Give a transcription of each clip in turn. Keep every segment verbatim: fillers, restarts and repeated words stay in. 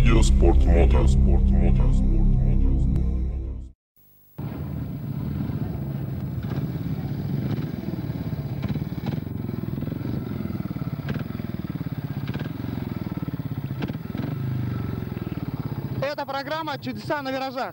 Радио Спорт Мото. Спорт Мото. Спорт Мото. Это программа «Чудеса на виражах».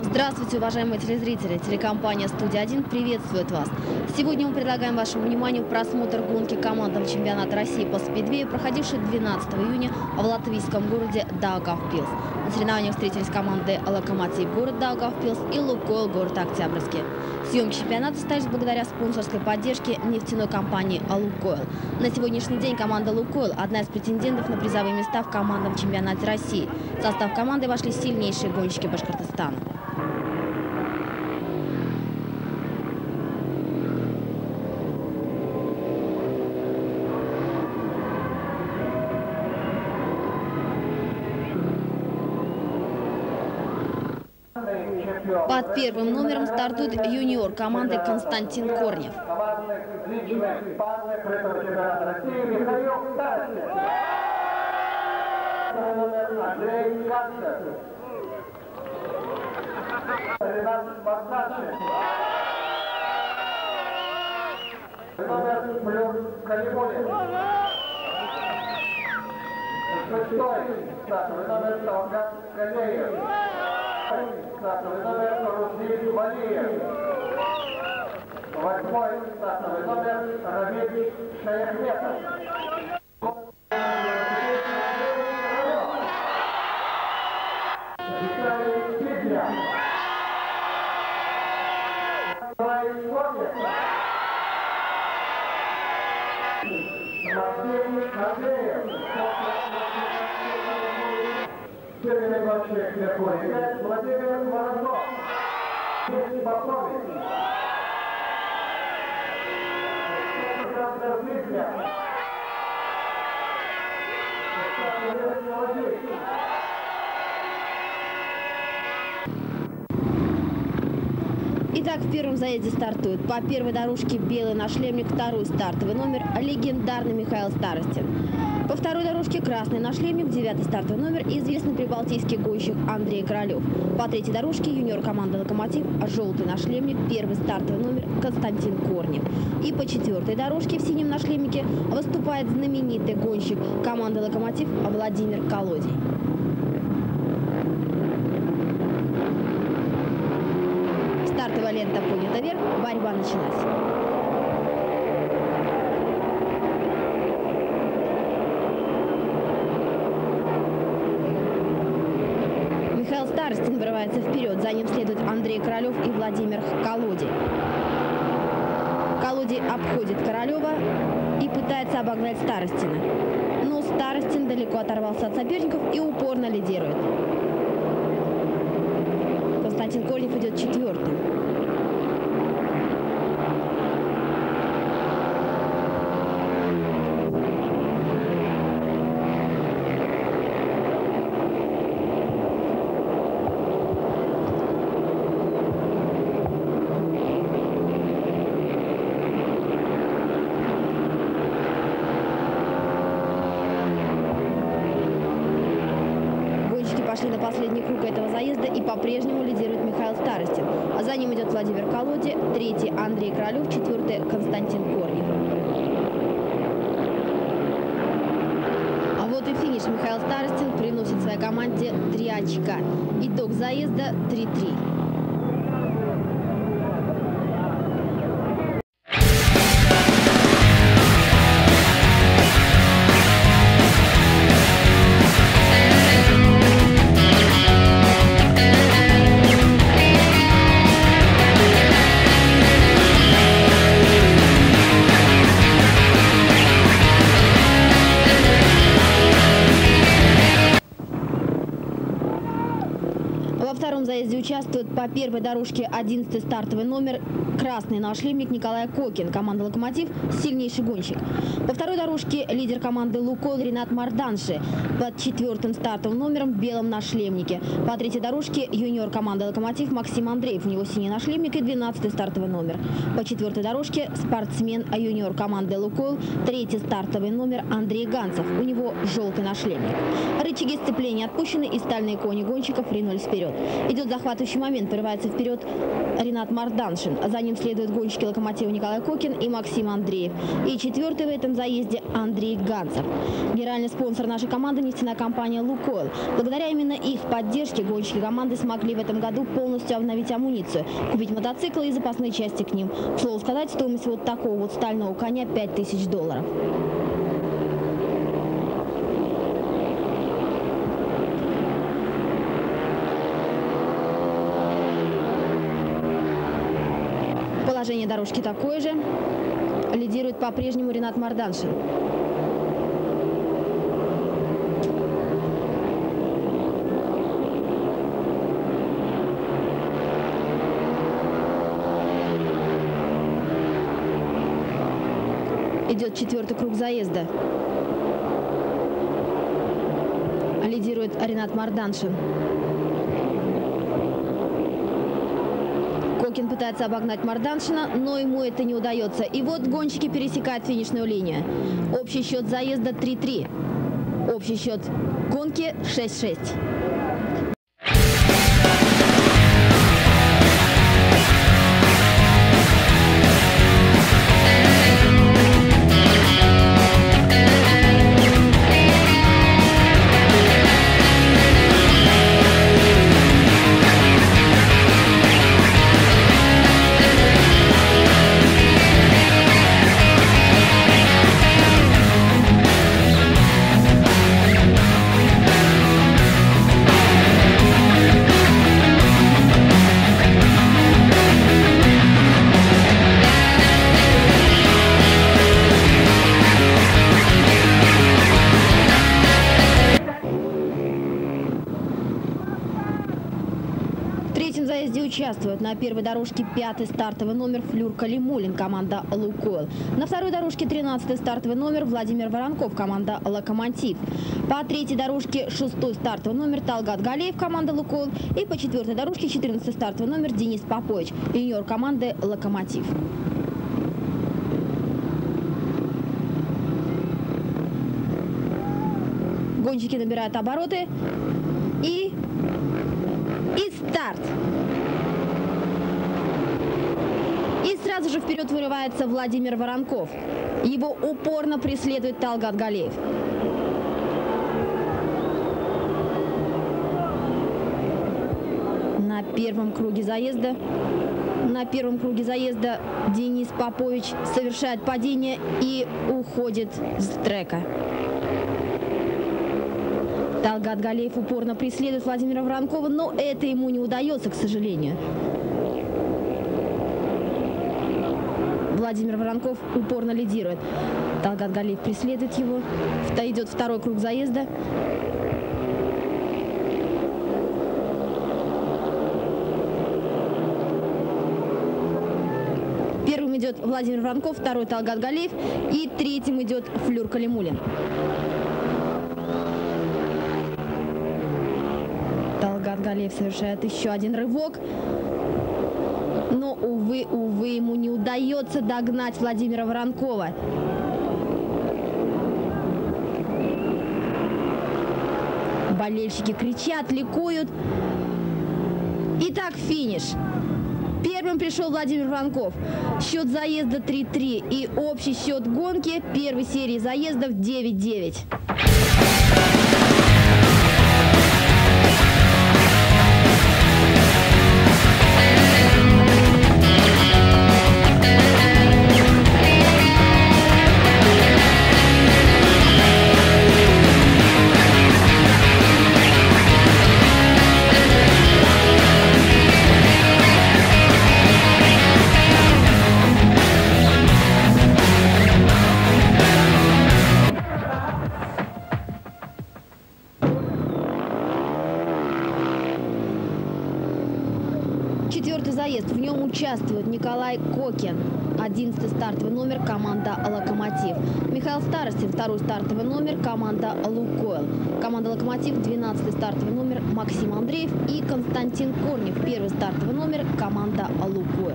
Здравствуйте, уважаемые телезрители! Телекомпания «Студия один» приветствует вас. Сегодня мы предлагаем вашему вниманию просмотр гонки командного чемпионата России по спидвею, проходившей двенадцатого июня в латвийском городе Даугавпилс. На соревнованиях встретились команды «Локомотив» город Даугавпилс и «Лукойл» город Октябрьский. Съемки чемпионата состоялись благодаря спонсорской поддержке нефтяной компании «Лукойл». На сегодняшний день команда «Лукойл» – одна из претендентов на призовые места в командном чемпионате России. В состав команды вошли сильнейшие гонщики Башкортостана. Под первым номером стартует юниор команды Константин Корнев. Стартовый номер Руслан Валиев. Восьмой стартовый номер Равиль Шаяхметов. Виталий Кидля. Николай Корнев. Максим Андреев. Первый гонщик Меркурий Владимир Воронов. Попович. Александр Витля. Итак, в первом заезде стартует по первой дорожке белый нашлемник, второй стартовый номер легендарный Михаил Старостин. По второй дорожке красный нашлемник, девятый стартовый номер известный прибалтийский гонщик Андрей Королев. По третьей дорожке юниор команды «Локомотив» желтый нашлемник, первый стартовый номер Константин Корнев. И по четвертой дорожке в синем нашлемнике выступает знаменитый гонщик команды «Локомотив» Владимир Колодий. Стартовая лента поднята вверх, борьба началась. Михаил Старостин вырывается вперед, за ним следует Андрей Королев и Владимир Колодий. Колодий обходит Королева и пытается обогнать Старостина. Но Старостин далеко оторвался от соперников и упорно лидирует. Константин Корнев идет четвертым. Пошли на последний круг этого заезда и по-прежнему лидирует Михаил Старостин. А за ним идет Владимир Колодий, третий Андрей Королев, четвертый Константин Корнев. А вот и финиш. Михаил Старостин приносит своей команде три очка. Итог заезда три-три. Во втором заезде участвует по первой дорожке одиннадцатый стартовый номер красный нашлемник Николай Кокин. Команда «Локомотив» – сильнейший гонщик. По второй дорожке лидер команды «Лукойл» Ринат Марданши. Под четвертым стартовым номером в белом нашлемнике. По третьей дорожке юниор команды «Локомотив» Максим Андреев. У него синий нашлемник и двенадцатый стартовый номер. По четвертой дорожке спортсмен юниор команды «Лукойл» третий стартовый номер Андрей Ганцев. У него желтый нашлемник. Рычаги сцепления отпущены и стальные кони гонщиков ринулись вперед. вперед. Идет захватывающий момент, прорывается вперед Ринат Марданшин. За ним следуют гонщики «Локомотива» Николай Кокин и Максим Андреев. И четвертый в этом заезде Андрей Ганцев. Генеральный спонсор нашей команды – нефтяная компания «Лукойл». Благодаря именно их поддержке гонщики команды смогли в этом году полностью обновить амуницию, купить мотоциклы и запасные части к ним. К слову сказать, стоимость вот такого вот стального коня – пять тысяч долларов. Положение дорожки такое же. Лидирует по-прежнему Ринат Марданшин. Идет четвертый круг заезда. Лидирует Ринат Марданшин. Кокин пытается обогнать Марданшина, но ему это не удается. И вот гонщики пересекают финишную линию. Общий счет заезда три три. Общий счет гонки шесть шесть. В заезде участвует на первой дорожке пятый стартовый номер Флюр Калимулин, команда «Лукойл». На второй дорожке тринадцатый стартовый номер Владимир Воронков, команда «Локомотив». По третьей дорожке шестой стартовый номер Талгат Галеев, команда «Лукойл». И по четвертой дорожке четырнадцатый стартовый номер Денис Попович, юниор команды «Локомотив». Гонщики набирают обороты. И... И старт. И сразу же вперед вырывается Владимир Воронков. Его упорно преследует Талгат Галеев. На первом круге заезда На первом круге заезда Денис Попович совершает падение и уходит с трека. Талгат Галеев упорно преследует Владимира Воронкова, но это ему не удается, к сожалению. Владимир Воронков упорно лидирует. Талгат Галеев преследует его. Идет второй круг заезда. Первым идет Владимир Воронков, второй Талгат Галеев и третьим идет Флюр Калимулин. Талгат Галеев совершает еще один рывок. Но, увы, увы, ему не удается догнать Владимира Воронкова. Болельщики кричат, ликуют. Итак, финиш. Первым пришел Владимир Воронков. Счет заезда три три и общий счет гонки первой серии заездов девять девять. Четвертый заезд. В нем участвует Николай Кокин, одиннадцатый стартовый номер, команда «Локомотив». Михаил Старостин, второй стартовый номер, команда «Лукойл». Команда «Локомотив», двенадцатый стартовый номер, Максим Андреев и Константин Корнев, первый стартовый номер, команда «Лукойл».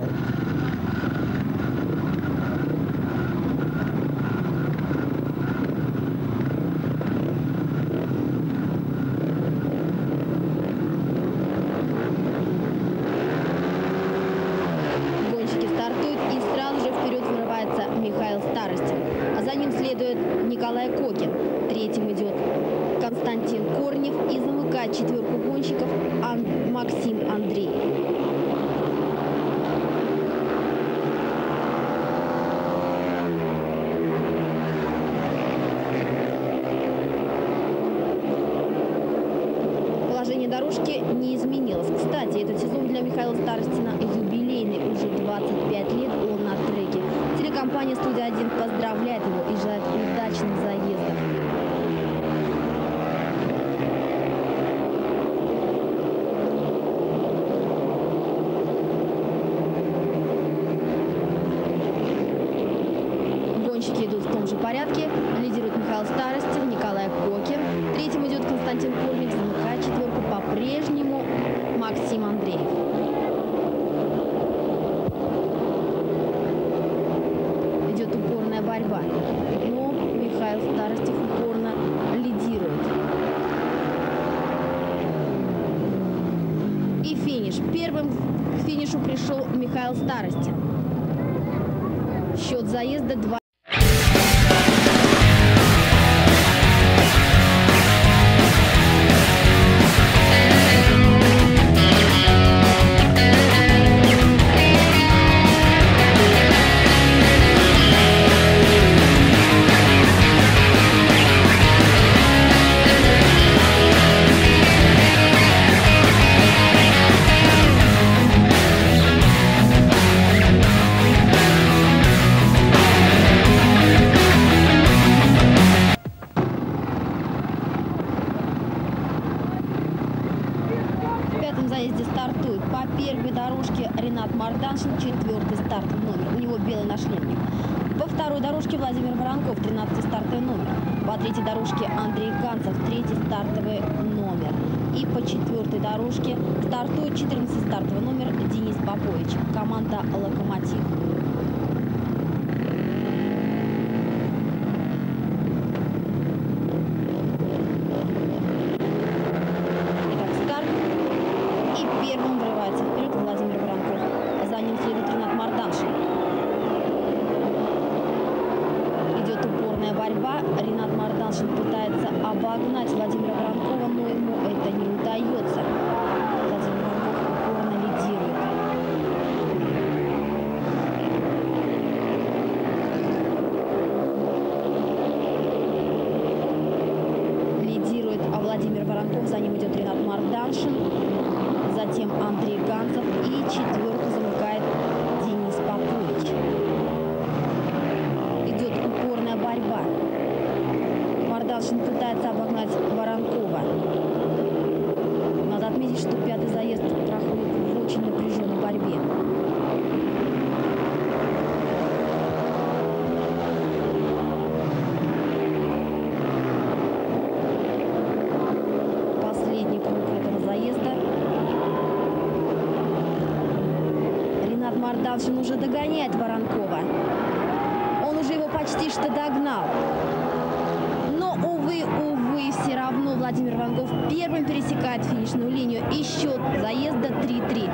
Николай Кокин. Третьим идет Константин Корнев и замыкает четверку гонщиков Ан- Максим Андреев. Положение дорожки не изменилось. Кстати, этот сезон для Михаила Старостина юбилейный. Уже двадцать пять лет он на треке. Телекомпания «Студия один» поздравляет его и желает удачных заездов. Гонщики идут в том же порядке. Лидирует Михаил Старостин, Николай Кокин. Третьим идет Константин Корнев, замыкает четверку по-прежнему Максим Андреев. Идет упорная борьба, но Михаил Старостин упорно лидирует. И финиш. Первым к финишу пришел Михаил Старостин. Счет заезда два. Стартует по первой дорожке Ренат Марданшин, четвертый стартовый номер. У него белый нашлемник. По второй дорожке Владимир Воронков, тринадцатый стартовый номер. По третьей дорожке Андрей Ганцев, третий стартовый номер. И по четвертой дорожке стартует четырнадцатый стартовый номер Денис Попович, команда «Локомотив». Первым врывается вперед Владимир Воронков. За ним следует Ренат Марданшин. Идет упорная борьба. Ренат Марданшин пытается обогнать Владимира Воронкова, но ему это не удается. Владимир Воронков упорно лидирует. Лидирует а Владимир Воронков. За ним идет Ренат Марданшин. Затем Андрей Ганцев и четверку замыкает Денис Попович. Идет упорная борьба. Марданшин пытается обогнать Воронкова. Надо отметить, что пятый заезд проходит в очень напряженной борьбе. Последний круг этого заезда. Марданшин уже догоняет Воронкова. Он уже его почти что догнал. Но, увы, увы, все равно Владимир Воронков первым пересекает финишную линию. И счет заезда три-три.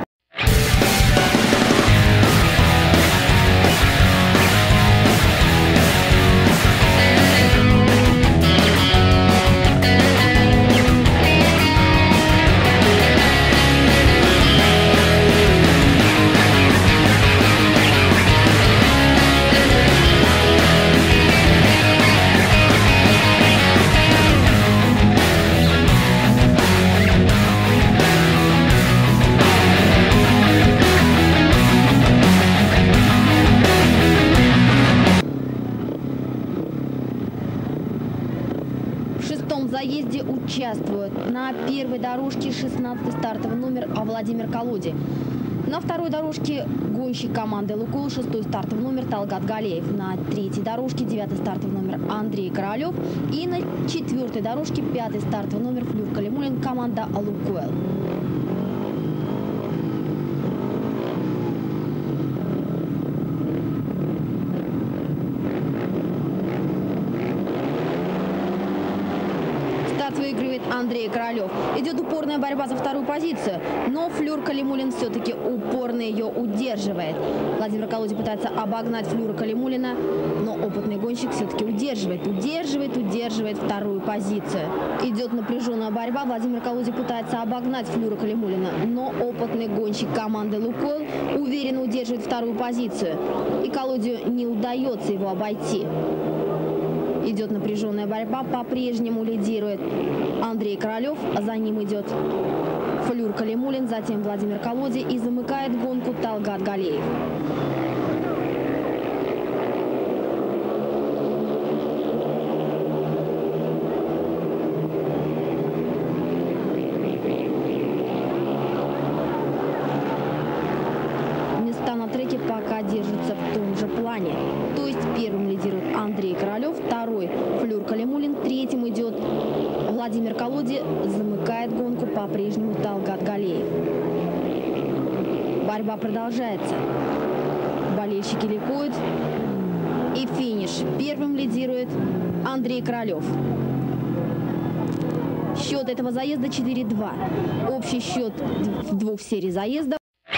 В шестом заезде участвуют на первой дорожке шестнадцатый стартовый номер Владимир Колоди. На второй дорожке гонщик команды «Лукойл», шестой стартовый номер Талгат Галеев. На третьей дорожке девятый стартовый номер Андрей Королев. И на четвертой дорожке пятый стартовый номер Флюр Калимулин, команда «Лукойл». Старт выигрывает Андрей Королев. Идет упорная борьба за вторую позицию, но Флюр Калимулин все-таки упорно ее удерживает. Владимир Колодий пытается обогнать Флюра Калимулина, но опытный гонщик все-таки удерживает, удерживает, удерживает вторую позицию. Идет напряженная борьба. Владимир Колодий пытается обогнать Флюра Калимулина, но опытный гонщик команды «Лукойл» уверенно удерживает вторую позицию. И Колодию не удается его обойти. Идет напряженная борьба, по-прежнему лидирует Андрей Королев, а за ним идет Флюр Калимулин, затем Владимир Колодий и замыкает гонку Талгат Галеев. Места на треке пока держатся в том же плане. То есть первым лидирует Андрей Королев, второй Флюр Калимулин, третьим идет Владимир Колодий, замыкает гонку по-прежнему Талгат Галеев. Борьба продолжается. Болельщики ликуют. И финиш. Первым лидирует Андрей Королев. Счет этого заезда четыре-два. Общий счет двух серий заезда.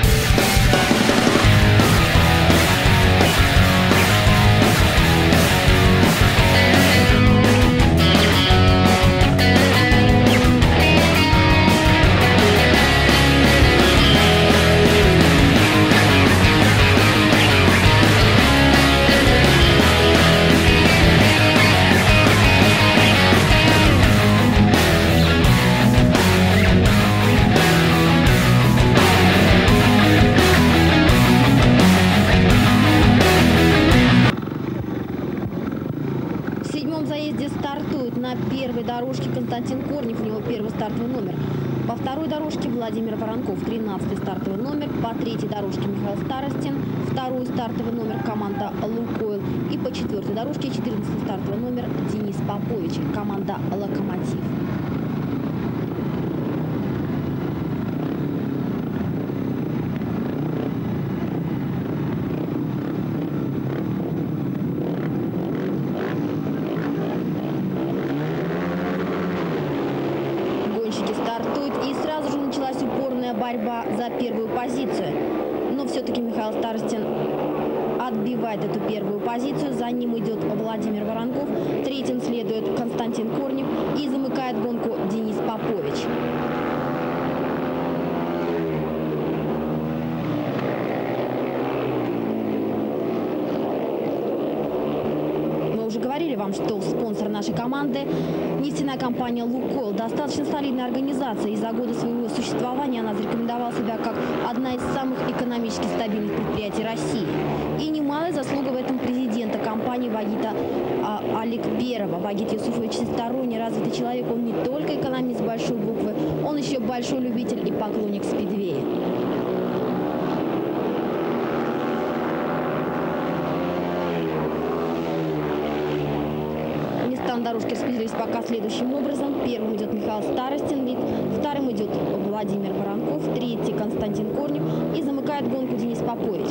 Стартует на первой дорожке Константин Корнев, у него первый стартовый номер. По второй дорожке Владимир Воронков, тринадцатый стартовый номер. По третьей дорожке Михаил Старостин, второй стартовый номер команда «Лукойл». И по четвертой дорожке четырнадцатый стартовый номер Денис Попович, команда «Локомотив». Борьба за первую позицию. Но все-таки Михаил Старостин отбивает эту первую позицию. За ним идет Владимир Воронков. Третьим следует Константин Корнев. И замыкает гонку Денис Попович. Мы уже говорили вам, что спонсор нашей команды – нефтяная компания «Лукойл». Достаточно солидная организация, и за годы своего существования она зарекомендовала себя как одна из самых экономически стабильных предприятий России. И немалая заслуга в этом президента компании Вагита а, Аликперова. Вагит Юсуфович всесторонне развитый человек. Он не только экономист большой буквы, он еще большой любитель и поклонник спидвея. На дорожке распределились пока следующим образом. Первым идет Михаил Старостин, вторым идет Владимир Воронков, третий Константин Корнев и замыкает гонку Денис Попович.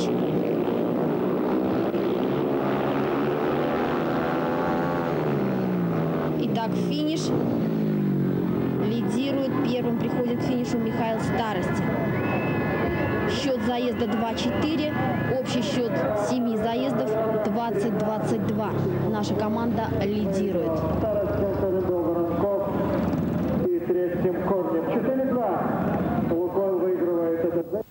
Итак, финиш. Лидирует, первым приходит к финишу Михаил Старостин. Счет заезда два-четыре, общий счет семи заездов двадцать двадцать два. Наша команда лидирует. И третьим Корнев. четыре-два. Лукойл выигрывает этот заезд.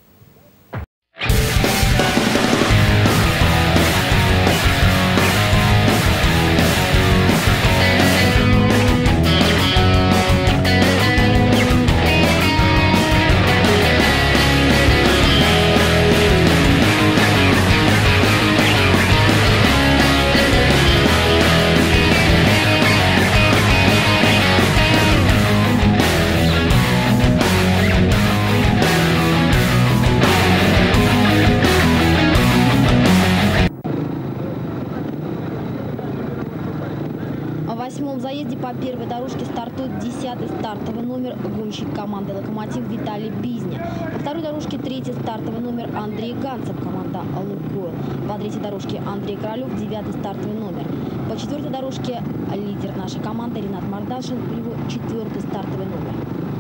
В восьмом заезде по первой дорожке стартует десятый стартовый номер гонщик команды «Локомотив» Виталий Бизня. Во второй дорожке третий стартовый номер Андрей Ганцев, команда «Лукойл». По третьей дорожке Андрей Королев, девятый стартовый номер. По четвертой дорожке лидер нашей команды Ринат Марданшин, у него четвертый стартовый номер.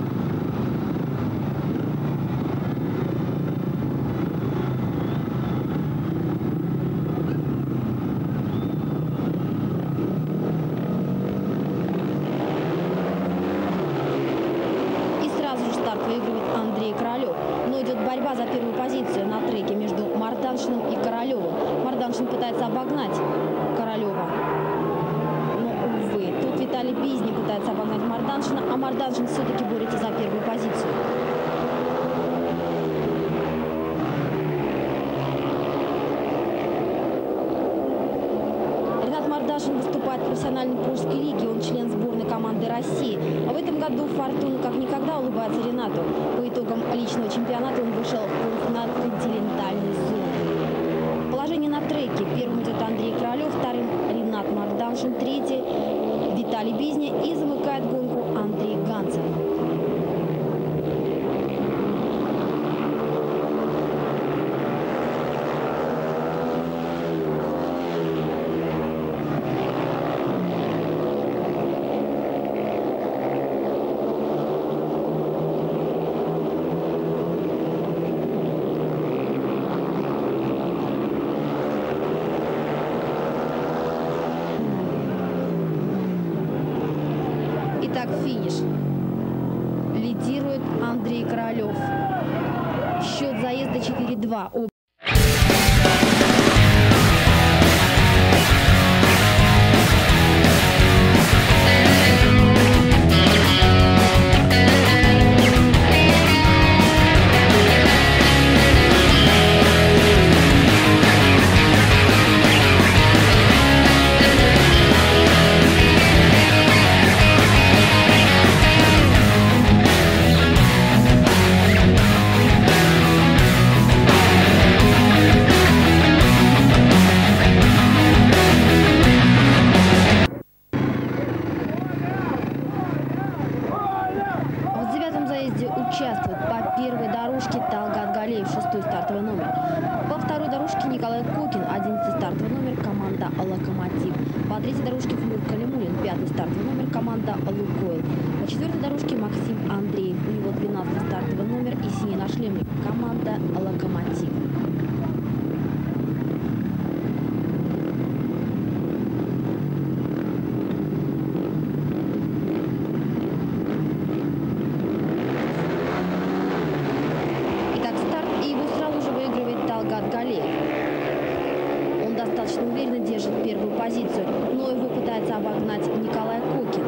Выигрывает Андрей Королев. Но идет борьба за первую позицию на треке между Марданшиным и Королевым. Марданшин пытается обогнать Королева. Но, увы, тут Виталий Бизни пытается обогнать Марданшина, а Марданшин все-таки борется за первую позицию. Ринат Марданшин выступает в профессиональной пружской лиге. Он член сборной команды России. А в этом году фортуна как никогда улыбается Ринату. По итогам личного чемпионата он вышел в полуфинал континентальной зоны. Положение на треке. Первым идет Андрей Королев, вторым Ринат Марданшин, третий Виталий Бизни и замыкает гонку Андрей Ганцев. Итак, финиш. Лидирует Андрей Королев. Счет заезда четыре-два. Участвует по первой дорожке Талгат Галеев, шестой стартовый номер. По второй дорожке Николай Кокин, одиннадцатый стартовый номер, команда «Локомотив». По третьей дорожке Флюр Калимулин, пятый стартовый номер, команда «Лукойл». По четвертой дорожке Максим Андреев, у него двенадцатый стартовый номер и синий нашлемник, команда «Локомотив». Талгат Галеев. Он достаточно уверенно держит первую позицию, но его пытается обогнать Николай Кокин.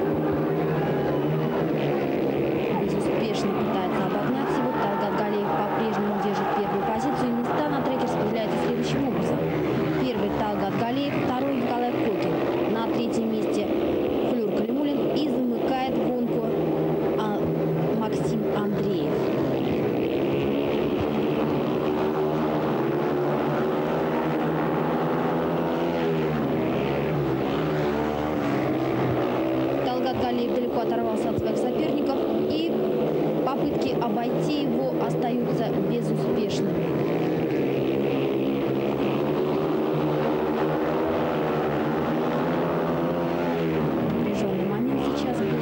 Безуспешно пытается обогнать его. Талгат Галеев по-прежнему держит первую позицию, и места на треке распределяются следующим образом. Первый Талгат Галеев, второй Николай Кокин. На третьем месте Флюр Калимулин и замыкает гонку а, Максим Андреев. Галеев далеко оторвался от своих соперников, и попытки обойти его остаются безуспешными. Напряженный момент сейчас был.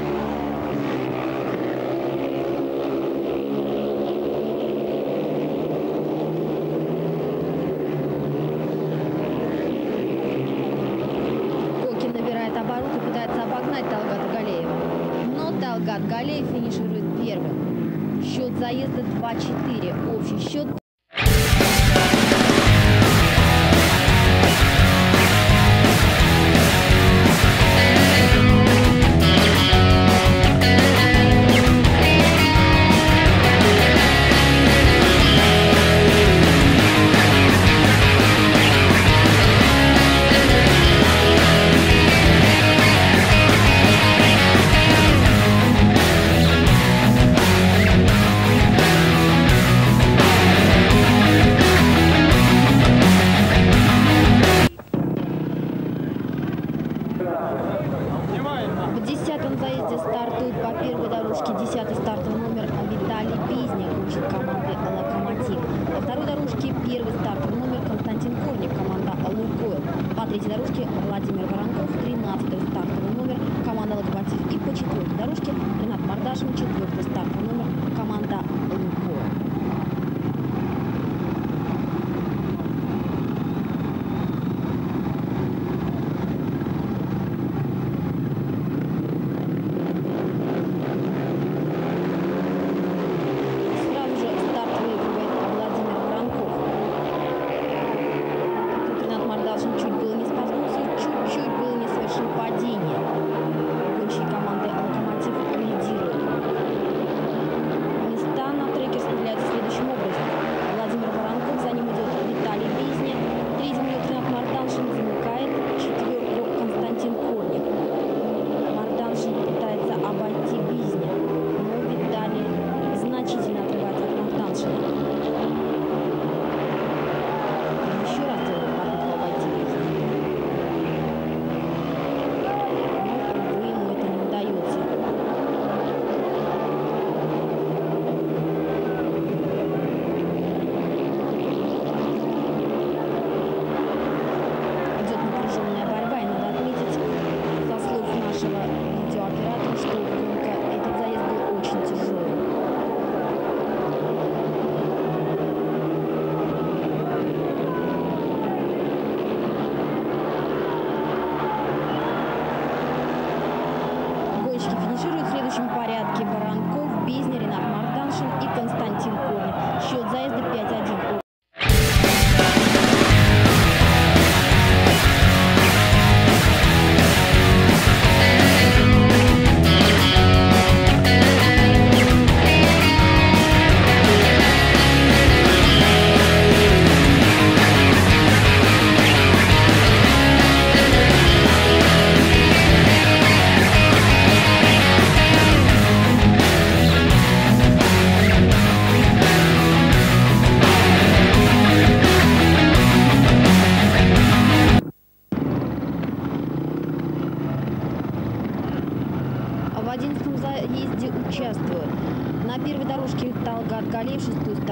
Кокин набирает обороты, пытается обогнать Талгата Галеева. Но Талгат Галеев финиширует первым. Счет заезда два-четыре. Общий счет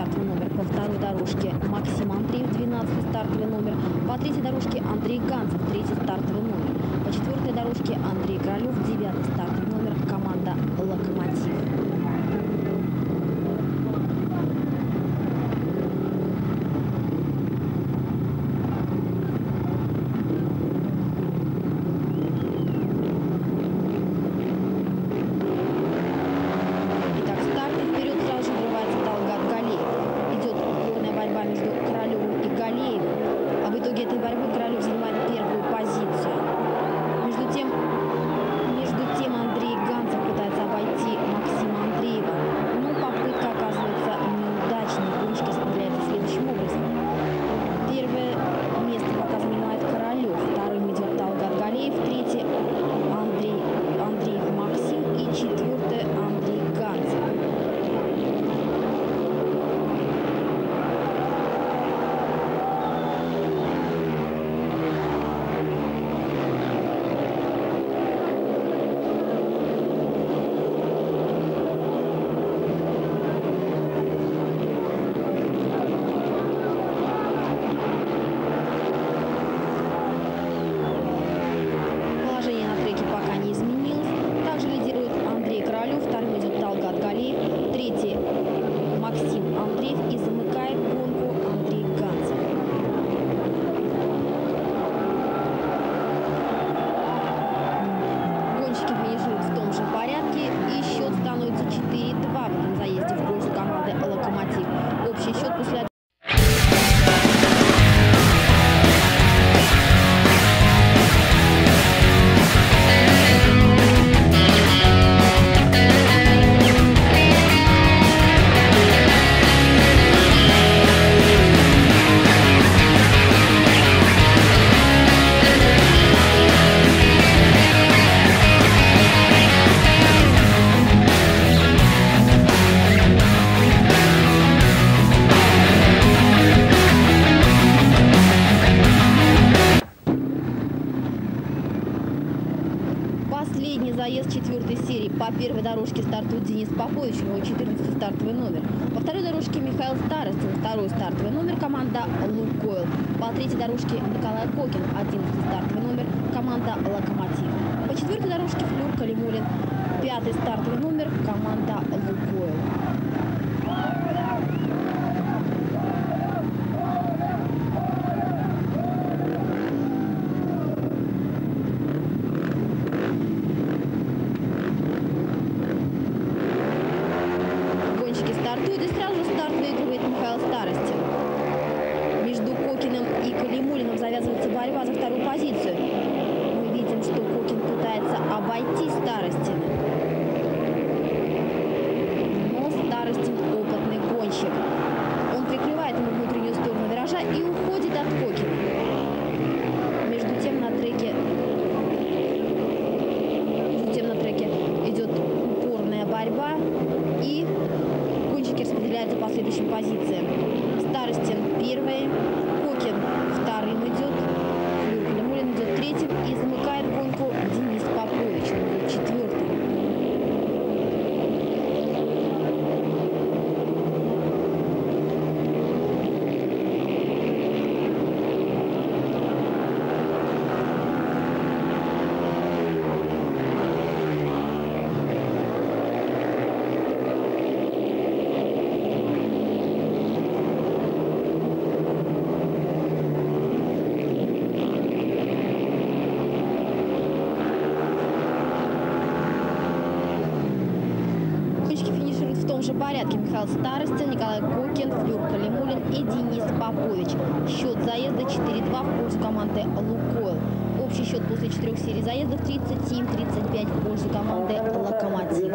стартовый номер. По второй дорожке Максим Андреев, двенадцатый стартовый номер. По третьей дорожке Андрей Ганцев, третий стартовый номер. По четвертой дорожке Андрей Королев, девятый стартовый номер. Команда «Локомотив». Заезд четвертой серии. По первой дорожке стартует Денис Попович, у него четырнадцатый стартовый номер. По второй дорожке Михаил Старостин, второй стартовый номер, команда «Лукойл». По третьей дорожке Николай Кокин, одиннадцатый стартовый номер, команда «Локомотив». По четвертой дорожке Флюр Калимулин, пятый стартовый номер, команда «Лукойл». Стартует и сразу же старт выигрывает Михаил Старостин. Между Кокиным и Калимулиным завязывается борьба за вторую позицию. Мы видим, что Кокин пытается обойти Старостина. Но Старостин опытный гонщик. Он прикрывает ему внутреннюю сторону виража и уходит от Кокина. Между тем на треке, между тем на треке идет упорная борьба и гонщики распределяются по следующим позициям. Старостин первый, Кокин вторым идет, Флюр Калимулин идет третьим и замыкает гонку Денис Попович, он идет четвертым. В том же порядке Михаил Старостин, Николай Кокин, Флюр Калимулин и Денис Попович. Счет заезда четыре-два в пользу команды «Лукойл». Общий счет после четырех серий заездов тридцать семь тридцать пять в пользу команды «Локомотив».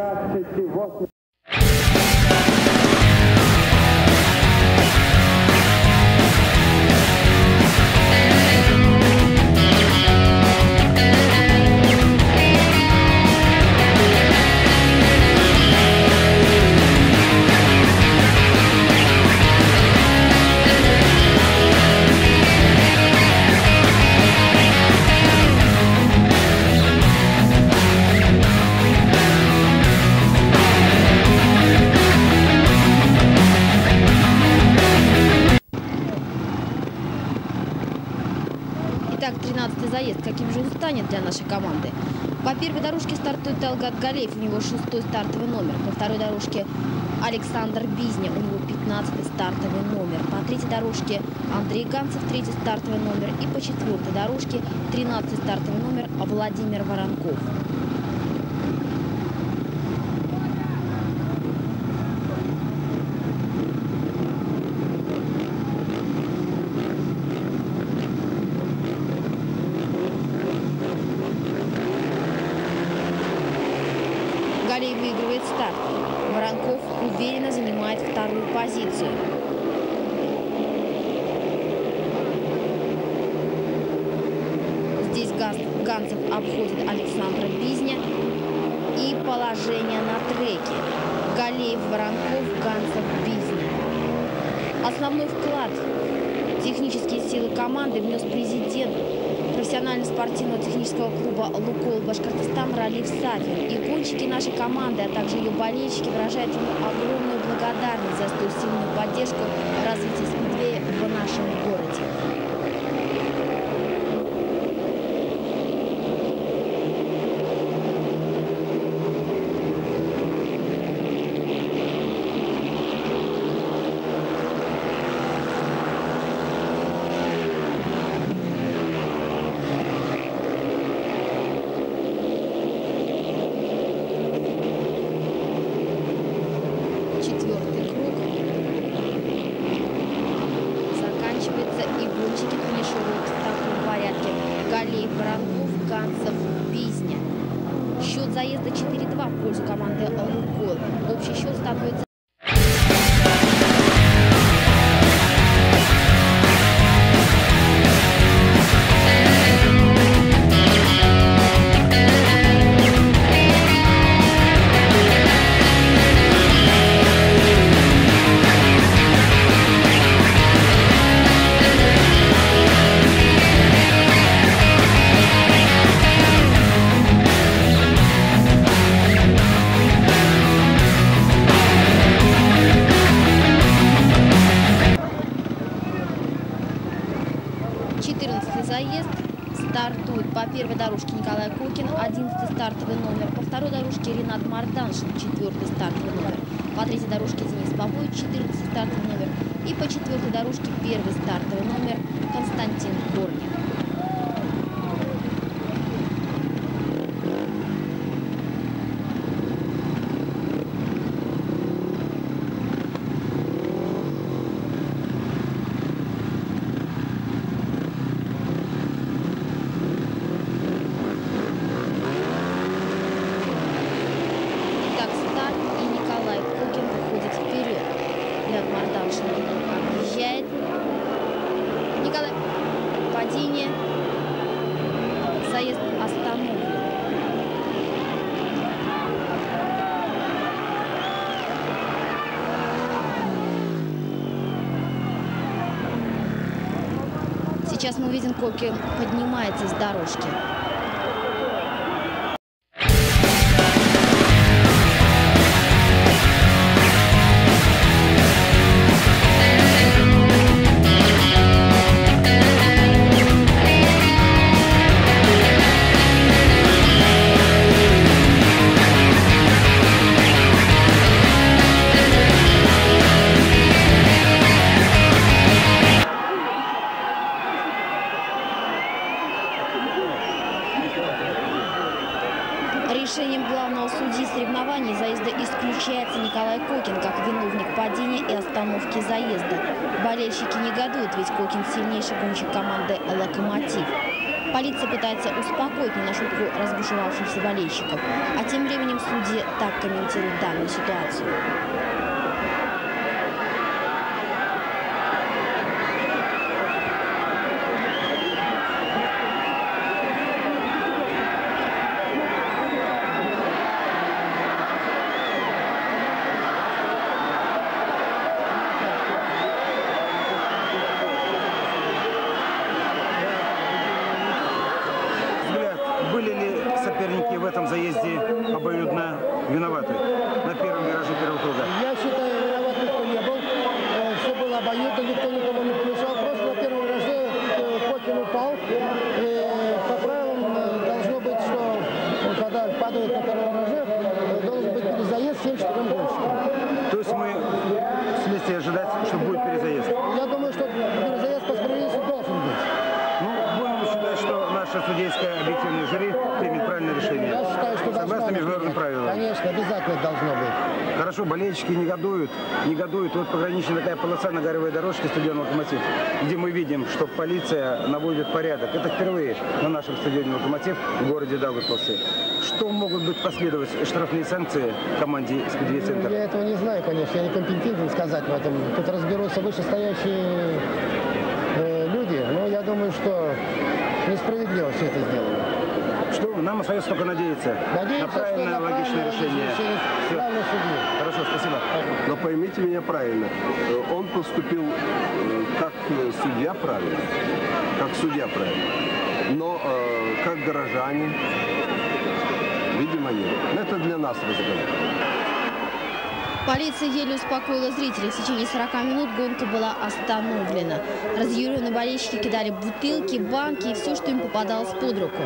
Итак, тринадцатый заезд. Каким же он станет для нашей команды? По первой дорожке стартует Талгат Галеев, у него шестой стартовый номер. По второй дорожке Александр Бизня, у него пятнадцатый стартовый номер. По третьей дорожке Андрей Ганцев, третий стартовый номер. И по четвертой дорожке тринадцатый стартовый номер Владимир Воронков. Галеев выигрывает старт. Воронков уверенно занимает вторую позицию. Здесь Ганцев обходит Александра Бизня. И положение на треке. Галеев, Воронков, Ганцев, Бизня. Основной вклад в технические силы команды внес президент профессионально-спортивного технического клуба «Лукойл Башкортостан» Ралиф Сафин. И гонщики нашей команды, а также ее болельщики выражают ему огромную благодарность за столь сильную поддержку развития спидвея в нашем городе. Четвертый круг заканчивается, и гонщики финишируют в таком порядке: Галеев, Воронков, Ганцев, Бизня. Счет заезда четыре-два в пользу команды «Лукойл». Общий счет становится четырнадцатый заезд. Стартует по первой дорожке Николай Кокин, одиннадцатый стартовый номер. По второй дорожке Ренат Марданшин, четвертый стартовый номер. По третьей дорожке Денис Попович, четырнадцатый стартовый номер. И по четвертой дорожке первый стартовый номер Константин Корнев. Итак, старт, и Николай Кокин выходит вперед. Ренат Марданшин объезжает. Николай, падение. Заезд остановлен. Сейчас мы увидим, Кокин поднимается с дорожки. Решением главного судьи соревнований заезда исключается Николай Кокин как виновник падения и остановки заезда. Болельщики негодуют, ведь Кокин сильнейший гонщик команды «Локомотив». Полиция пытается успокоить не на шутку разбушевавшихся болельщиков. А тем временем судьи так комментируют данную ситуацию. Были ли соперники в этом заезде обоюдно виноваты на первом вираже первого круга? Я считаю, виноват никто не был. Э, Все было обоюдно, никто никому не помешал. Просто на первом вираже э, Кокин упал. э, по правилам э, должно быть, что э, когда падают на первом этаже, э, должен быть перезаезд семь-четырем гонщикам. То есть мы вследствие ожидать, что будет перезаезд? Я думаю, что перезаезд по справедливости должен быть. Ну, будем считать, что наше судейское объективное жюри примет правильное решение. Я считаю, что согласно международным правилам. Конечно, обязательно должно быть. Хорошо, болельщики негодуют, негодуют. Вот пограничная такая полоса на горевой дорожке стадиона «Локомотив», где мы видим, что полиция наводит порядок. Это впервые на нашем стадионе «Локомотив» в городе Даугавпилсе. Что могут быть последовать штрафные санкции команде «Спидвей Центр»? Я этого не знаю, конечно, я не компетентен сказать в этом. Тут разберутся вышестоящие э, люди, но я думаю, что несправедливо все это сделано. Что нам остается только надеяться, Надеемся, на правильное, что на логичное правильное решение. решение Все. правильно судьи. Хорошо, спасибо. Но поймите меня правильно, он поступил э, как судья правильно, как судья правильно, но э, как горожане, видимо, нет. Но это для нас разговор. Полиция еле успокоила зрителей. В течение сорока минут гонка была остановлена. Разъяренные болельщики кидали бутылки, банки и все, что им попадалось под руку.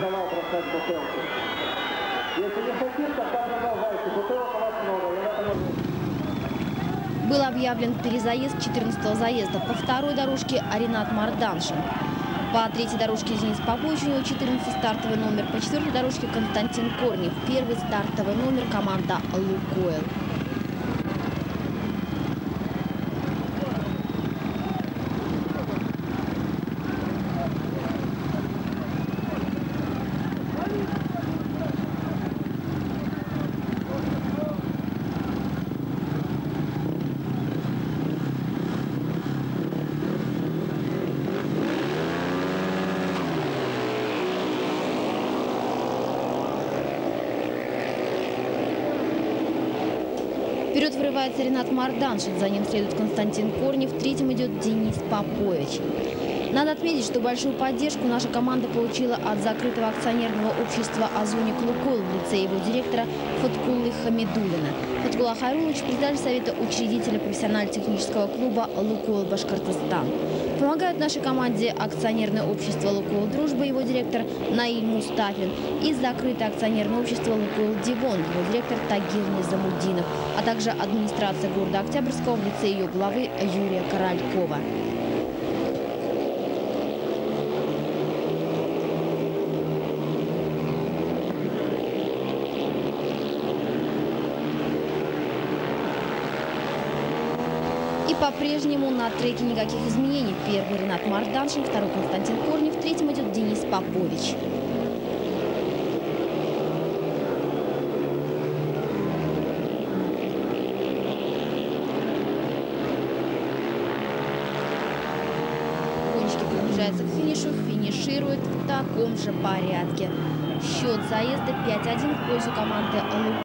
Был объявлен перезаезд четырнадцатого заезда. По второй дорожке Ринат Марданшин. По третьей дорожке Денис Попович, у него четырнадцатый стартовый номер. По четвертой дорожке Константин Корнев. Первый стартовый номер команда «Лукойл». Вперед врывается Ринат Марданшин, за ним следует Константин Корнев, третьим идет Денис Попович. Надо отметить, что большую поддержку наша команда получила от закрытого акционерного общества «Озоник Лукойл» в лице его директора Фаткуллы Хамидуллина. Фаткулла Хайрулович – председатель совета учредителя профессионально-технического клуба «Лукойл Башкортостан». Помогают нашей команде акционерное общество «Лукойл Дружба», его директор Наиль Мустафин, и закрытое акционерное общество «Лукойл Дивон», его директор Тагир Низамуддинов, а также администрация города Октябрьского в лице ее главы Юрия Королькова. И по-прежнему на треке никаких изменений. Первый Ринат Марданшин, второй Константин Корнев, третьим идет Денис Попович. Гонщики приближаются к финишу, финишируют в таком же порядке. Счет заезда пять один в пользу команды «Лукойл».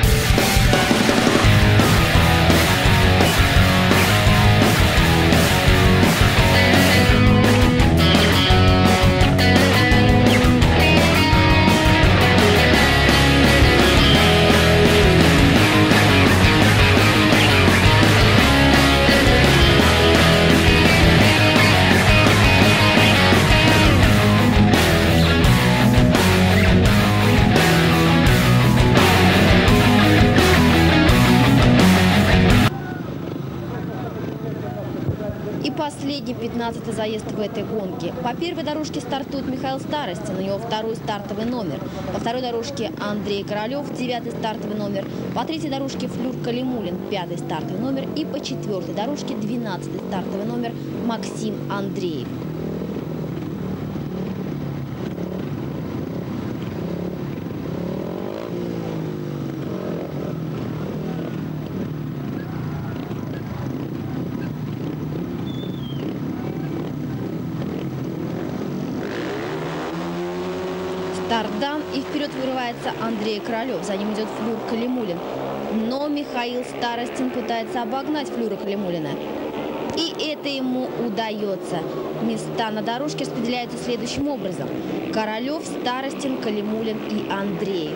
Последний пятнадцатый заезд в этой гонке. По первой дорожке стартует Михаил Старостин, у него второй стартовый номер. По второй дорожке Андрей Королев, девятый стартовый номер. По третьей дорожке Флюр Калимулин, пятый стартовый номер. И по четвертой дорожке двенадцатый стартовый номер Максим Андреев. Старт-дан, и вперед вырывается Андрей Королев. За ним идет Флюр Калимулин. Но Михаил Старостин пытается обогнать Флюра Калимулина. И это ему удается. Места на дорожке распределяются следующим образом. Королев, Старостин, Калимулин и Андреев.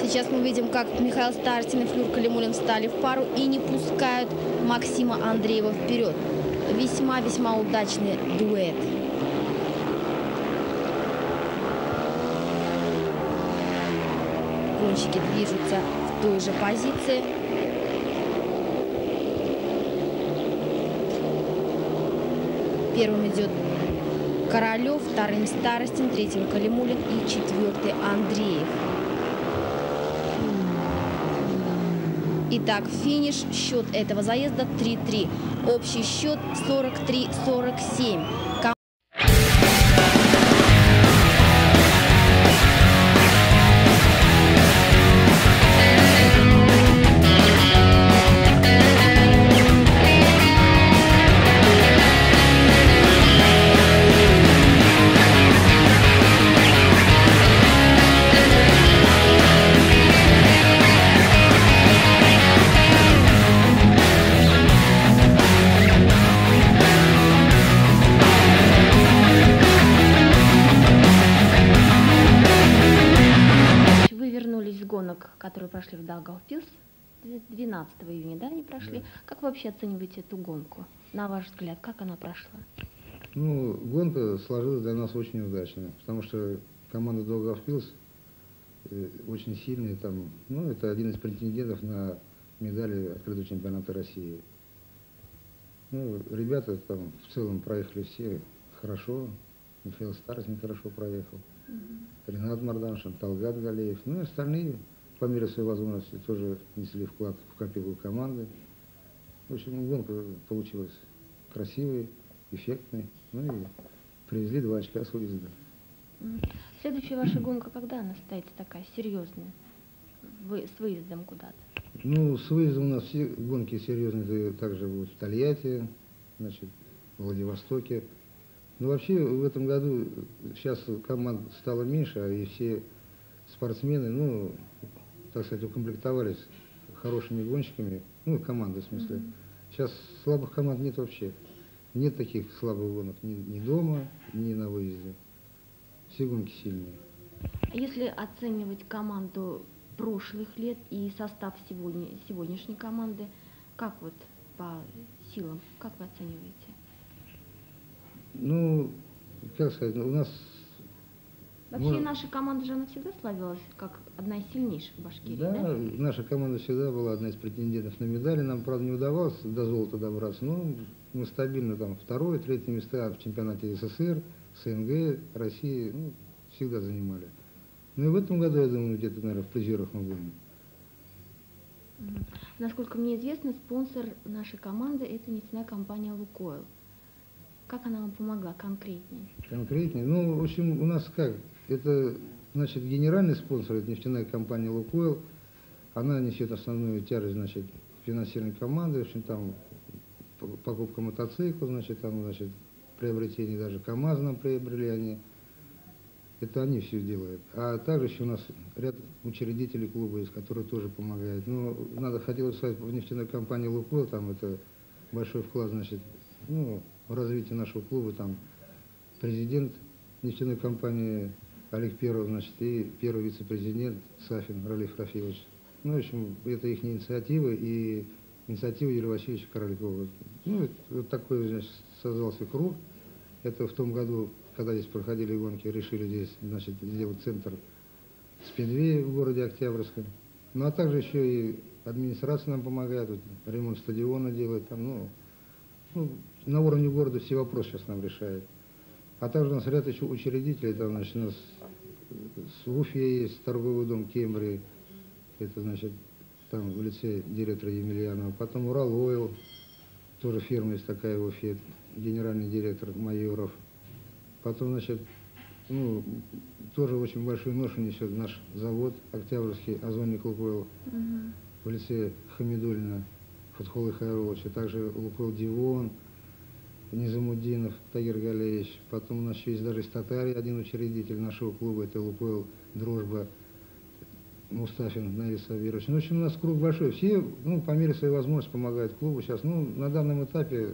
Сейчас мы видим, как Михаил Старостин и Флюр Калимуллин встали в пару и не пускают Максима Андреева вперед. Весьма-весьма удачный дуэт. Гонщики движутся в той же позиции. Первым идет Королев, вторым Старостин, третьим Калимуллин и четвертый Андреев. Итак, финиш. Счет этого заезда три-три. Общий счет сорок три сорок семь. Которые прошли в Даугавпилс двенадцатого июня, да, они прошли. Да. Как вы вообще оцениваете эту гонку? На ваш взгляд, как она прошла? Ну, гонка сложилась для нас очень удачно, потому что команда Даугавпилс э, очень сильная, там, ну, это один из претендентов на медали открытого чемпионата России. Ну, ребята там в целом проехали все хорошо, Михаил Старостин хорошо проехал, угу. Ренат Марданшин, Талгат Галеев, ну и остальные по мере своей возможности тоже несли вклад в копилку команды. В общем, гонка получилась красивой, эффектной. Ну и привезли два очка с выезда. Следующая ваша гонка, когда она состоится такая серьезная? Вы с выездом куда-то? Ну, с выездом у нас все гонки серьезные также будут в Тольятти, значит, в Владивостоке. Но вообще в этом году сейчас команд стало меньше, а и все спортсмены, ну, так сказать, укомплектовались хорошими гонщиками, ну, команды в смысле. Mm-hmm. Сейчас слабых команд нет вообще. Нет таких слабых гонок ни, ни дома, ни на выезде. Все гонки сильные. Если оценивать команду прошлых лет и состав сегодня, сегодняшней команды, как вот по силам, как вы оцениваете? Ну, как сказать, у нас... Вообще Мы... наша команда же она всегда славилась как одна из сильнейших в Башкирии, да? Да, наша команда всегда была одна из претендентов на медали. Нам, правда, не удавалось до золота добраться, но мы стабильно там второе, третье места в чемпионате СССР, СНГ, России, ну, всегда занимали. Ну и в этом году, я думаю, где-то, наверное, в призерах мы будем. Угу. Насколько мне известно, спонсор нашей команды – это нефтяная компания «Лукойл». Как она вам помогла конкретнее? Конкретнее? Ну, в общем, у нас как? Это, значит, генеральный спонсор, это нефтяная компания «Лукойл». Она несет основную тяжесть, значит, финансирования команды, в общем, там покупка мотоцикла, значит, там, значит, приобретение даже КАМАЗа нам приобрели они. Это они все делают. А также еще у нас ряд учредителей клуба есть, которые тоже помогают. Но надо, хотелось сказать, в нефтяной компании «Лукойл», там это большой вклад, значит, ну, в развитии нашего клуба, там президент нефтяной компании Олег Перов, значит, и первый вице-президент Сафин Ралиф Рафилович. Ну, в общем, это их инициатива и инициатива Юрия Васильевича Королькова. Ну, вот, вот такой, значит, создался круг. Это в том году, когда здесь проходили гонки, решили здесь, значит, сделать центр спидвея в городе Октябрьском. Ну, а также еще и администрация нам помогает, вот, ремонт стадиона делает, там, ну, ну, на уровне города все вопросы сейчас нам решают. А также у нас ряд еще учредителей, там, значит, у нас с Уфе есть торговый дом Кембри, это, значит, там в лице директора Емельянова. Потом Урал Ойл, тоже фирма есть такая в Уфе, генеральный директор Майоров. Потом, значит, ну, тоже очень большую ношу несет наш завод Октябрьский, Озонник Лукойл, угу. в лице Хамидуллина Фатхолы Хайруловича, также Лукойл Дивон, Низамуддинов Тагир Галеевич. Потом у нас еще есть даже из Татарии один учредитель нашего клуба, это Лукойл Дружба Мустафин Наиль Сабирович. Ну, в общем, у нас круг большой. Все, ну, по мере своей возможности помогают клубу сейчас. Ну, на данном этапе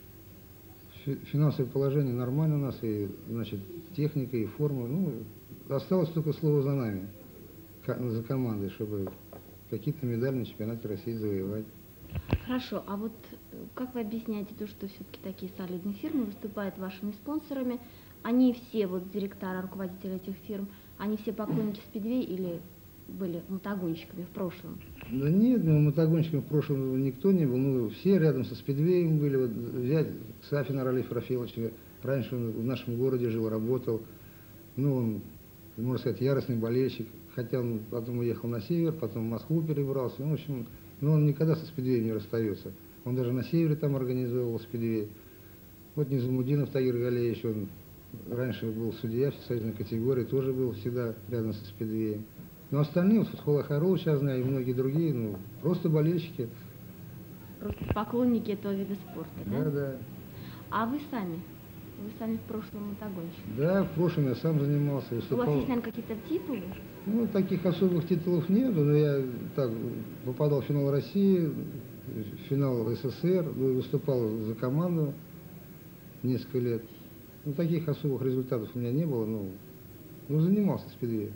финансовое положение нормально у нас, и, значит, техника, и форма. Ну, осталось только слово за нами. за командой, чтобы какие-то медали на чемпионате России завоевать. Хорошо, а вот как вы объясняете то, что все-таки такие солидные фирмы выступают вашими спонсорами? Они все, вот директора, руководители этих фирм, они все поклонники спидвей или были мотогонщиками в прошлом? Да нет, ну, мотогонщиками в прошлом никто не был. Ну, все рядом со спидвеем были. Вот взять Сафина Ралиф Рафиловича. Раньше он в нашем городе жил, работал. Ну, он, можно сказать, яростный болельщик. Хотя он потом уехал на север, потом в Москву перебрался. Ну, в общем, но он никогда со спидвеем не расстается. Он даже на севере там организовывал спидвей. Вот Низамудинов Тагир Галеевич, он раньше был судья в союзной категории, тоже был всегда рядом со спидвеем. Но остальные, вот Фатхулла Хайрулович, я знаю, и многие другие, ну, просто болельщики. Просто поклонники этого вида спорта, да? Да, да. А вы сами? Вы сами в прошлом мотогонщик? Да, в прошлом я сам занимался, выступал. У вас есть, наверное, какие-то титулы? Ну, таких особых титулов нет, но я так попадал в финал России, в финал СССР, выступал за команду несколько лет. Ну, таких особых результатов у меня не было, ну, ну занимался спидвеем.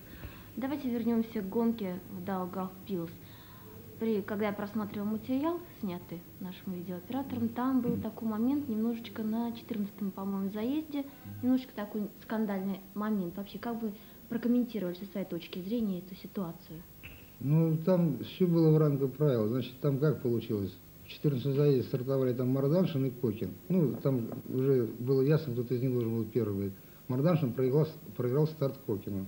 Давайте вернемся к гонке в Даугавпилс. При, когда я просматривала материал, снятый нашим видеооператором, там был такой момент, немножечко на четырнадцатом, по-моему, заезде, немножечко такой скандальный момент. Вообще, как вы прокомментировали со своей точки зрения эту ситуацию? Ну, там все было в рамках правил. Значит, там как получилось? В четырнадцатом заезде стартовали там Марданшин и Кокин. Ну, там уже было ясно, кто-то из них должен был первый. Марданшин проиграл, проиграл старт Кокину.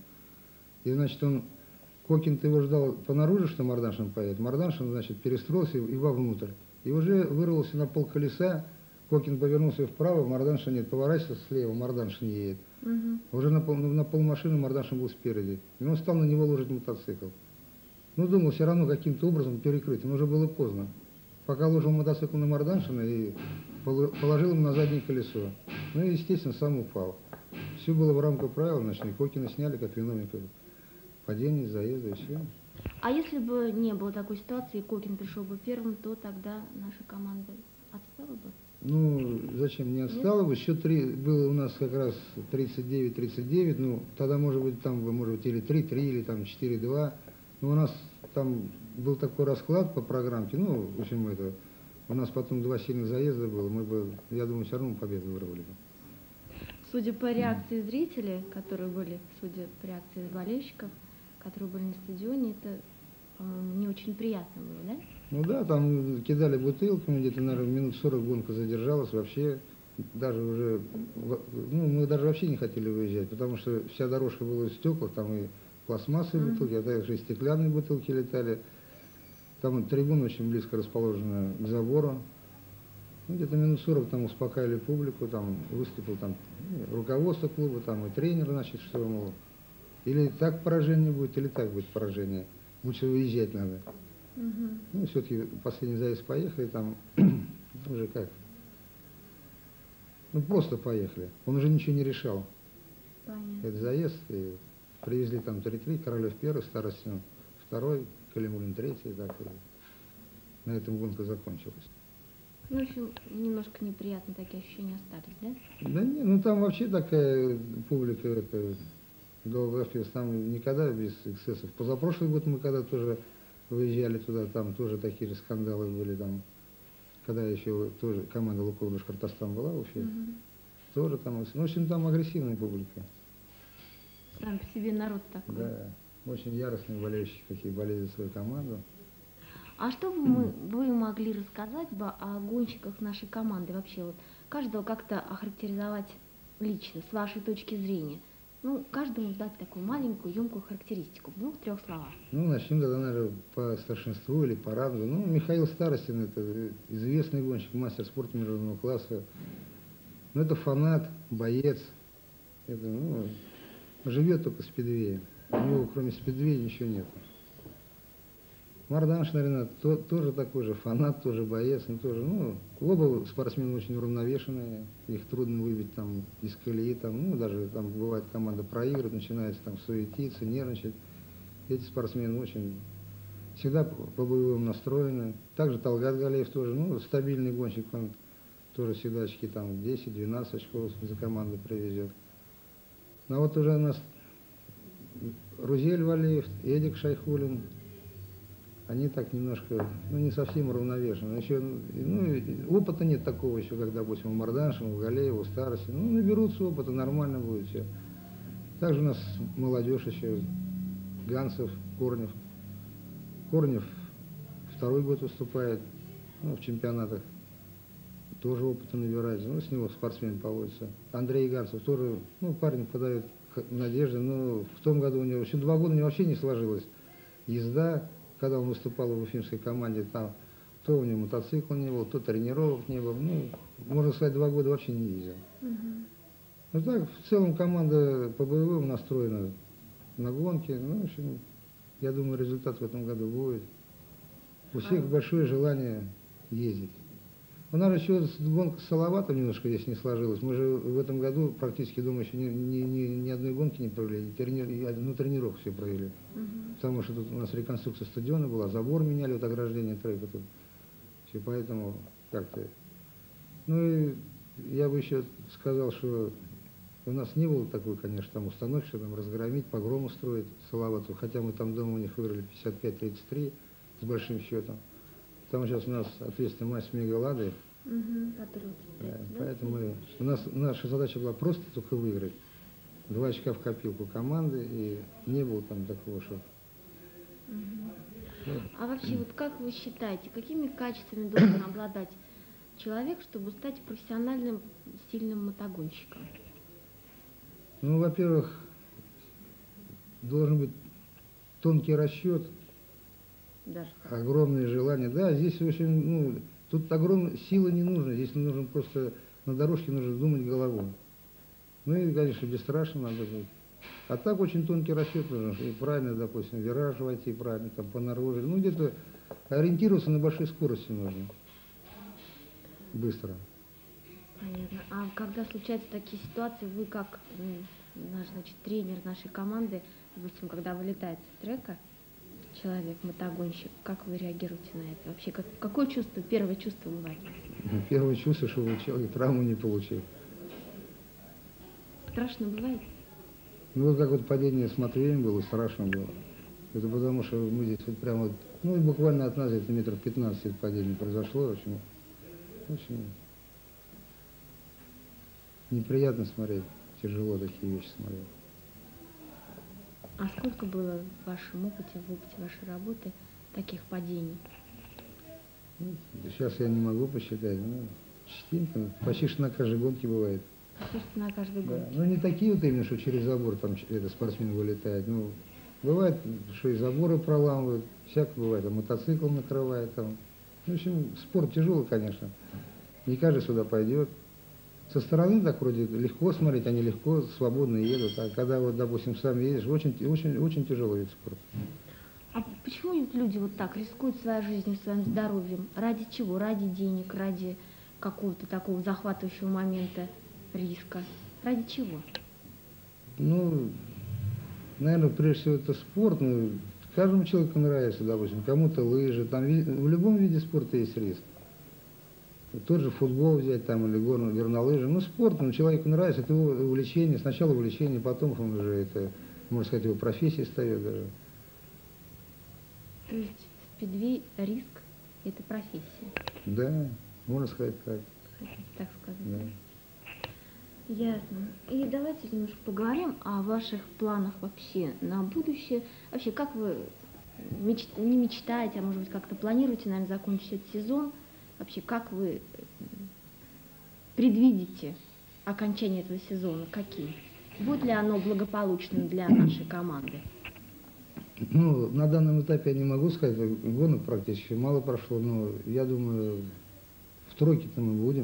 И, значит, он, Кокин-то его ждал понаружи, что Марданшин поедет. Марданшин, значит, перестроился и вовнутрь. И уже вырвался на полколеса, Кокин повернулся вправо, Марданшин нет, поворачивается слева, Марданшин едет. Угу. Уже на, пол, на полмашины Марданшин был спереди. И он стал на него ложить мотоцикл. Ну, думал, все равно каким-то образом перекрыть, но уже было поздно. Пока ложил мотоцикл на Марданшина и положил ему на заднее колесо. Ну и, естественно, сам упал. Все было в рамках правил, значит, и Кокина сняли как виновника падения, заезда и все. А если бы не было такой ситуации, и Кокин пришел бы первым, то тогда наша команда отстала бы? Ну, зачем не отстала бы? Счет три, было у нас как раз тридцать девять тридцать девять, ну, тогда, может быть, там, может быть, или три три, или там четыре два. Но у нас там был такой расклад по программке, ну, в общем, это, у нас потом два сильных заезда было, мы бы, я думаю, все равно победу вырвали бы. Судя по реакции зрителей, которые были, судя по реакции болельщиков, которые были на стадионе, это, по-моему, не очень приятно было, да? Ну да, там кидали бутылками, где-то, наверное, минут сорок гонка задержалась, вообще, даже уже, ну, мы даже вообще не хотели выезжать, потому что вся дорожка была в стеклах, там и пластмассовые mm-hmm. бутылки, а также и стеклянные бутылки летали. Там трибуна очень близко расположена к забору. Ну, где-то минут сорок там успокаивали публику, там выступил там руководство клуба, там и тренер, значит, что, мол, или так поражение будет, или так будет поражение. Лучше выезжать надо. Угу. Ну, все-таки последний заезд поехали, там уже как, ну, просто поехали. Он уже ничего не решал. Понятно. Это заезд, и привезли там три три, Королев первый, Старостин второй, Калимулин третий, и так, и на этом гонка закончилась. Ну, в общем, немножко неприятно такие ощущения остались, да? Да нет, ну там вообще такая публика, это, Даугавпилс, там никогда без эксцессов. Позапрошлый год мы когда тоже выезжали туда, там тоже такие же скандалы были, там, когда еще тоже команда Лукойл Башкортостан была в Уфе, угу. тоже там, ну, в общем, там агрессивная публика. Сам по себе народ такой. Да, очень яростные болельщики, такие болеют за свою команду. А что бы мы, вы могли рассказать бы о гонщиках нашей команды? Вообще, вот, каждого как-то охарактеризовать лично, с вашей точки зрения. Ну, каждому дать такую маленькую, емкую характеристику, в двух-трех словах. Ну, начнем тогда, наверное, по старшинству или по рангу. Ну, Михаил Старостин, это известный гонщик, мастер спорта международного класса. Ну, это фанат, боец. Это, ну, живет только спидвеем. У него, кроме спидвея, ничего нет. Марданш, наверное, то, тоже такой же фанат, тоже боец, но тоже, ну, оба спортсмены очень уравновешенные, их трудно выбить там из колеи, там, ну, даже там бывает команда проигрывает, начинается там суетиться, нервничать. Эти спортсмены очень, всегда по-боевым настроены. Также Талгат Галеев тоже, ну, стабильный гонщик, он тоже всегда очки там десять-двенадцать очков за команду привезет. Но вот уже у нас Рузель Валеев, Эдик Шайхулин, они так немножко, ну, не совсем равновешены. Еще, ну, опыта нет такого еще, как, допустим, у Марданшина, у Галеева, у Старости. Ну, наберутся опыта, нормально будет все. Также у нас молодежь еще, Ганцев, Корнев. Корнев второй год выступает, ну, в чемпионатах. Тоже опыта набирается, ну, с него спортсмен получится. Андрей Ганцев тоже, ну, парень подает надежды, но в том году у него, еще два года у него вообще не сложилось. Езда, когда он выступал в уфимской команде, там то у него мотоцикла не было, то тренировок не было. Ну, можно сказать, два года вообще не ездил. Угу. Ну так, в целом команда по боевым настроена на гонке. Ну, в общем, я думаю, результат в этом году будет. У всех большое желание ездить. У нас еще гонка с Салаватом немножко здесь не сложилась. Мы же в этом году практически, думаю, еще ни, ни, ни, ни одной гонки не провели, трени... одну тренировку все провели. Угу. Потому что тут у нас реконструкция стадиона была, забор меняли, вот ограждение трека тут. Все, поэтому как-то... Ну и я бы еще сказал, что у нас не было такой, конечно, там установки, что там разгромить, погром устроить Салавату, хотя мы там дома у них выиграли пятьдесят пять тридцать три с большим счетом. Там сейчас у нас ответственный матч с Мегаладой. Угу, да, поэтому мы, у нас наша задача была просто только выиграть. Два очка в копилку команды, и не было там такого, что... Угу. Да. А вообще, вот как вы считаете, какими качествами должен обладать человек, чтобы стать профессиональным сильным мотогонщиком? Ну, во-первых, должен быть тонкий расчет. Даже огромное желание. Да, здесь очень, ну, тут огромной силы не нужно, здесь нужно просто, на дорожке нужно думать головой. Ну и, конечно, бесстрашно надо быть. А так очень тонкий расчет нужен, и правильно, допустим, вираж войти, правильно, там, по наружу. Ну, где-то ориентироваться на большой скорости нужно. Быстро. Понятно. А когда случаются такие ситуации, вы как наш, значит, тренер нашей команды, допустим, когда вылетает с трека, человек, мотогонщик, как вы реагируете на это? Вообще, как, какое чувство, первое чувство бывает? Первое чувство, что человек травму не получил. Страшно бывает? Ну, вот как вот падение с Матвеем было, страшно было. Это потому, что мы здесь вот прямо, вот, ну, буквально от нас где-то метров пятнадцать это падение произошло. Очень, очень неприятно смотреть, тяжело такие вещи смотреть. А сколько было в вашем опыте, в опыте вашей работы таких падений? Ну, сейчас я не могу посчитать, ну, частенько, почти что на каждой гонке бывает. Почти что на каждой гонке? Да. Ну, не такие вот именно, что через забор там это, спортсмен вылетает. Ну, бывает, что и заборы проламывают, всякое бывает, а мотоцикл накрывает там. В общем, спорт тяжелый, конечно. Не каждый сюда пойдет. Со стороны так вроде легко смотреть, они легко, свободно едут. А когда вот, допустим, сам едешь, очень, очень, очень тяжелый вид спорта. А почему люди вот так рискуют своей жизнью, своим здоровьем? Ради чего? Ради денег, ради какого-то такого захватывающего момента, риска? Ради чего? Ну, наверное, прежде всего это спорт. Ну, каждому человеку нравится, допустим, кому-то лыжи. Там в любом виде спорта есть риск. Тот же футбол взять там или горно, горнолыжи. Ну, спорт, ну, человеку нравится, это его увлечение. Сначала увлечение, потом он уже это, можно сказать, его профессией встает даже. То есть спидвей риск – это профессия? Да, можно сказать так. Хотите так сказать? Да. Ясно. И давайте немножко поговорим о ваших планах вообще на будущее. Вообще, как вы меч... не мечтаете, а может быть как-то планируете, наверное, закончить этот сезон? Вообще, как вы предвидите окончание этого сезона? Каким? Будет ли оно благополучным для нашей команды? Ну, на данном этапе я не могу сказать, гонок практически мало прошло, но я думаю, в тройке-то мы будем.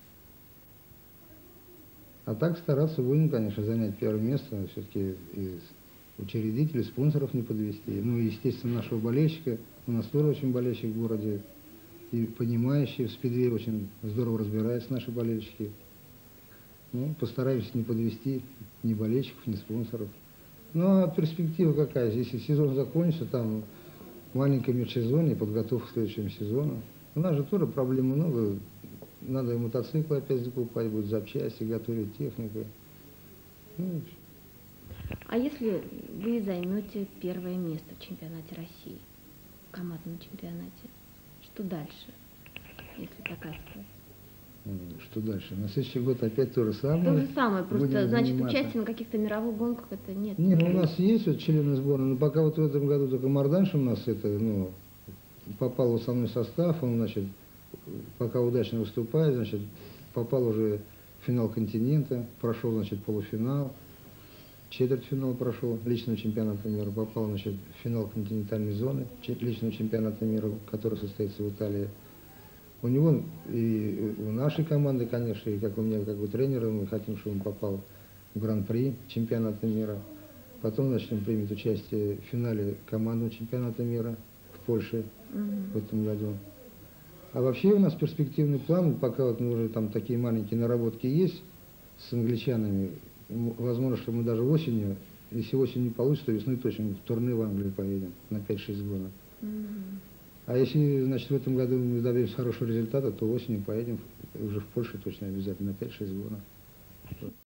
А так стараться будем, конечно, занять первое место, все-таки из учредителей, спонсоров не подвести. Ну и, естественно, нашего болельщика. У нас тоже очень болельщик в городе. И понимающие в спидвее очень здорово разбираются наши болельщики. Ну, постараемся не подвести ни болельщиков, ни спонсоров. Ну, а перспектива какая? Если сезон закончится, там маленькое межсезонье, подготовка к следующему сезону. У нас же тоже проблем много. Надо и мотоциклы опять закупать, будет запчасти, готовить технику. Ну, а если вы займете первое место в чемпионате России, в командном чемпионате. Что дальше, если такая ситуация? Что дальше? На следующий год опять то же самое. То же самое, просто, Будем значит, заниматься. участие на каких-то мировых гонках это нет. Нет, ну, у нас есть вот члены сборной, но пока вот в этом году только Марданш у нас это, ну, попал в основной состав, он, значит, пока удачно выступает, значит, попал уже в финал континента, прошел, значит, полуфинал, четвертьфинал прошел личного чемпионата мира, попал, значит, в финал континентальной зоны личного чемпионата мира, который состоится в Италии. У него и у нашей команды, конечно, и как у меня, как у тренера, мы хотим, чтобы он попал в Гран-при чемпионата мира. Потом, значит, он примет участие в финале командного чемпионата мира в Польше в этом году. А вообще у нас перспективный план, пока вот мы уже там такие маленькие наработки есть с англичанами, возможно, что мы даже осенью, если осенью не получится, то весной точно в турне в Англию поедем на пять-шесть гонок. А если, значит, в этом году мы добьемся хорошего результата, то осенью поедем уже в Польшу точно обязательно на пять-шесть гонок.